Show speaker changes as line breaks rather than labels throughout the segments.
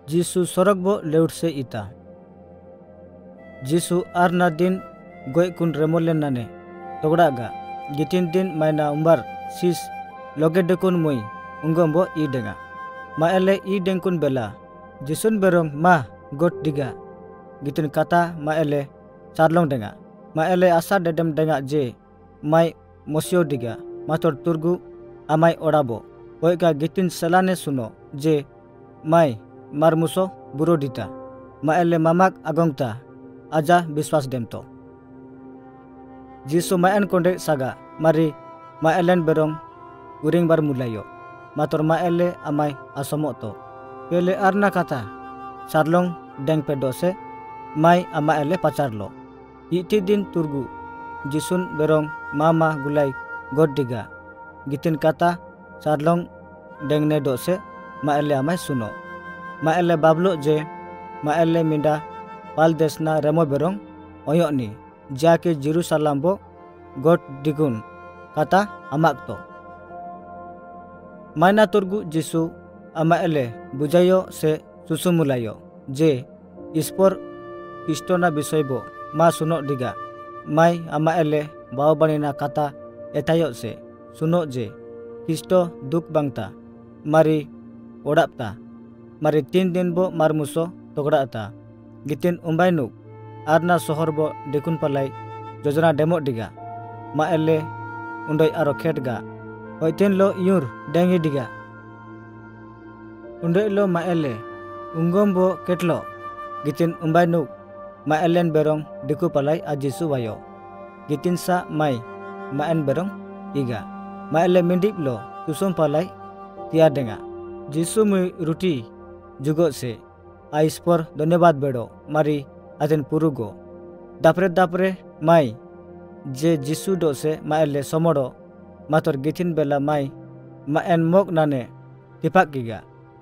जीसु सरग बो लेउट से इता जीसु आरना दिन गोय कुन रेमोलेन नाने तोगड़ागा गितिन दिन मायना उम्बार सिस लोगे dekun मुई उंगम्बो ई डेंगा मा एले ई डेंकुन बेला जिसुन बेरong मा गोट दिगा गितिन kata मा एले चारलोंग डेंगा मा एले आसा डेडम डेंगा जे माय मोसियो दिगा मातर तुरगु आमाय ओडाबो ओयका गितिन सलाने सुनो जे माय मारमुसो बुरो दिता मा एले मामाक आगोंगता आजा विश्वास देमतो जीसु मायन कोंडे सागा मारी मा एलेन बेरong उरिंग बार मुलायो मातर मा एले आमाय असमोतो पेले आरना kata चारलोंग डेंग पेडोसे माय आमा एले पाचारलो इति दिन तुरगु जिसुन बेरong मामा गुलाई गोड दिगा गितिन kata चारलोंग डेंगने दोसे मा एले आमाय सुनो मा एले बाबलो जे मा एले मिंडा पाल देसना रेमो बेरong oyokni जाके जेरूसलम बो गोड दिगुन kata amak to मायना तुरगु जिसु आमा एले बुझायो से सुसुमुलायो जे ईश्वर ख्रिस्टना विषय बो मा सुनो दिगा माय आमा एले बावबानिना kata एतायो से सुनो जे ख्रिस्ट दुख बांगता मारी ओडापता मारी 3 दिन बो मारमुसो तोगड़ाता गितिन उम्बायनु आरना शहर बो देखुन पलाई योजना डेमो दिगा मा एले उन्डोय आरो खेटगा होइतेन लो यूर डेंगी दिगा उन्डोय लो मा एले उंगम बो केटलो गितिन उम्बायनु मा एलेन बेरong दिकु पलाई आजिसु वायो गितिन सा माय मा एन बेरong इगा मा एले मिंडिप लो सुसुम पलाई तिया देंगा जिसु मुई रुटी जुगो से आइस पर धन्यवाद बेडो मारी आदेन पुरुगो दापरे दापरे माय जे जिसु दो से मा एले समोडो मातर गिथिन बेला माय मा एन मोक नाने तिपाक गिगा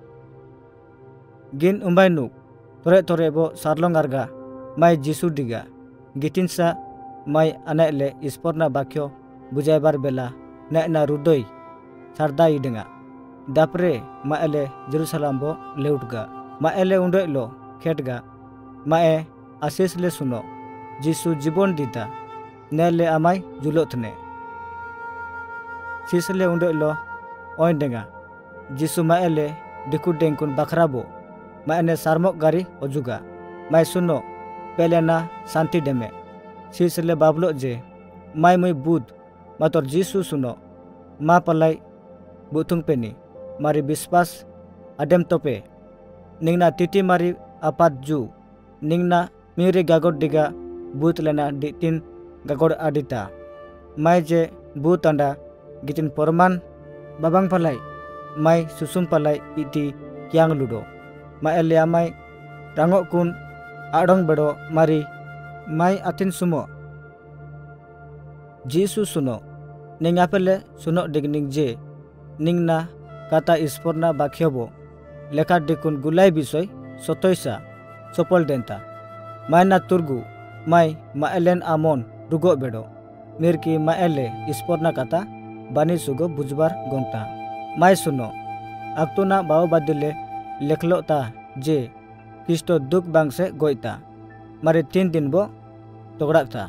गिन उम्बायनु तोरे तोरे बो सारलोंग आरगा माय जिसु दिगा गिथिन सा माय अनेले ईश्वरना बाक्यो बुझायबार बेला नेना रुदोय सारदा इडेंगा दापरे मा एले जेरूसलम बो लेउटगा मा एले उन्डोय लो खेटगा मा ए आशीष ले सुनो जिसु जीवन दीता नेले आमाय जुलोथने सिसले उन्डोय लो ओय डेंगा जिसु मा एले दिकु डेंकुन बाखराबो मा एने सारमक गारी ओजुगा माय सुनो पेलेना शांति डेमे सिसले बाबलो जे माय मुई बुध मातर जिसु सुनो मा पलाई बुथुंग पेनी मारी विश्वास आडेम तोपे निंगना तिति मारी आपात जू निंगना मिरी गागोड दिगा बुत लेना दितिन गागोड आदिता माय जे बुत अंडा गितिन परमान बाबांग पलाई माय सुसुम पलाई इति क्यांग लुडो मा एले आमाय रांगो कुन आडोंग बेडो मारी माय आतिन सुमो जीसु सुनो निंग आपेले सुनो दिगनिंग जे निंगना kata ईश्वरना बाख्योबो लेखा दिकुन गुलाई विषय सतोयसा सपल देंता मायना तुरगु माय मा एलेन आमोन रुगो बेडो मिरकी मा एले ईश्वरना kata बानी सुगो बुझबार गोंगता माय सुनो आक्तुना बाव बादिले लेखलोता जे ख्रिस्ट दुख बांग से गोयता मारे 3 दिन बो तोगड़ाता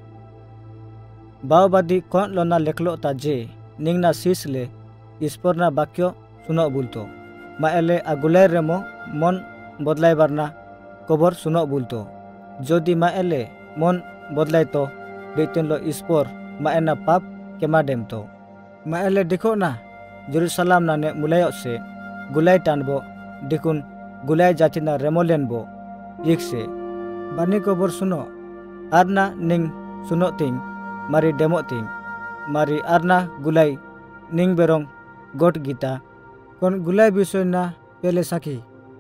बाव बादी कोन लोना लेखलोता जे निंगना सिसले ईश्वरना बाक्यो सुनो बुलतो मा एले आगुलाई रेमो मन बदलाई बारना कबर सुनो बुलतो जोदी मा एले मन बदलाई तो बेतन लो ईश्वर मा एना पाप केमा देमतो मा एले देखो ना जेरूसलम नाने मुलायो से गुलाई टानबो दिकुन गुलाई जातिना रेमोलेन बो एक से बानी कबर सुनो आरना निंग सुनो तिंग मारी डेमो तिंग मारी आरना गुलाई निंग बेरong गोट गीता कौन गुलाई विषय ना पहले साखी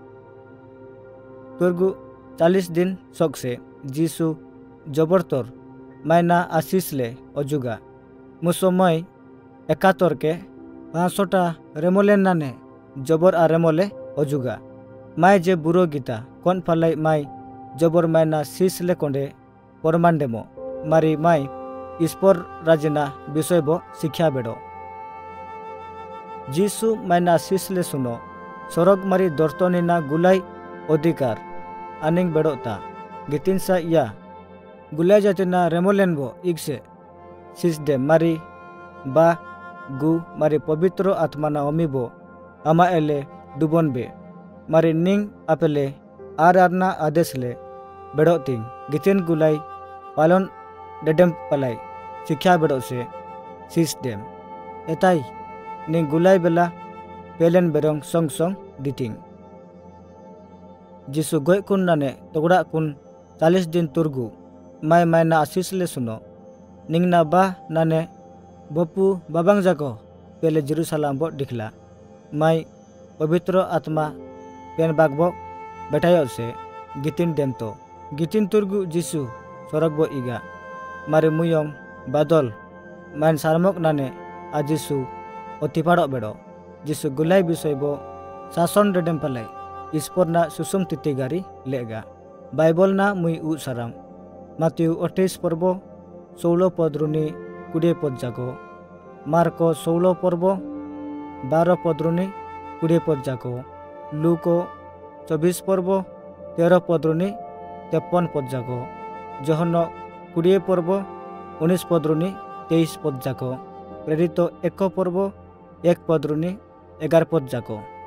तुरगु 40 दिन शोक से जीसु जबरतोर मायना आशीष ले ओजुगा मुसोमय 71 के 500टा रेमोले नाने जबर आ रेमोले ओजुगा माय जे बुरो गीता कौन फलाई माय जबर मायना शीश ले कोंडे परमान डेमो मारी माय ईश्वर राजना विषय बो शिक्षा बेडो जीसु मायना शीश ले सुनो सरग मारी दर्तनी ना गुलाई अधिकार आनिंग बेड़ोता गितिन सा या गुलाय जातिना रेमोलेन बो इगसे सिस दे मारी बा गु मारी पवित्र आत्माना अमीबो आमा एले दुबन बे मारी निंग आपेले आरना आदेश ले बेड़ोतिंग गितिन गुलाय पालन डेडम पलाई शिक्षा बेड़ो से सिस देम एताई निंग गुलाय बेला पेलेन बेरंग संग संग दिटिंग जिसु गोय कुन नाने तोगड़ा कुन 40 दिन तुर्गु माय ना आशीष ले सुनो निंगना बा नाने बपू बाबांग जाको पेले जेरूसलम बो दिखला माय पवित्र आत्मा पेन बागबो बेटायो से गितिन देम तो गितिन तुर्गु जिसु सरग बो इगा मारे मुयंग बादल मान सारमक नाने आ जिसु अतिपाड़ो बेड़ो जिसु गुलाय विषय बो शासन रेडेम पलाई ईश्वर ना सुसुम तितिगारी लेगा बाइबल ना मुई उ साराम मात्यु 28 पर्व 16 पदरुनी 20 पद जाको मार्को 16 पर्व 12 पदरुनी 20 पद जाको लूको 24 पर्व 13 पदरुनी 53 पद जाको जोहन 20 पर्व 19 पदरुनी 23 पद जाको प्रेरित 1 पर्व 1 पदरुनी 11 पद जाको।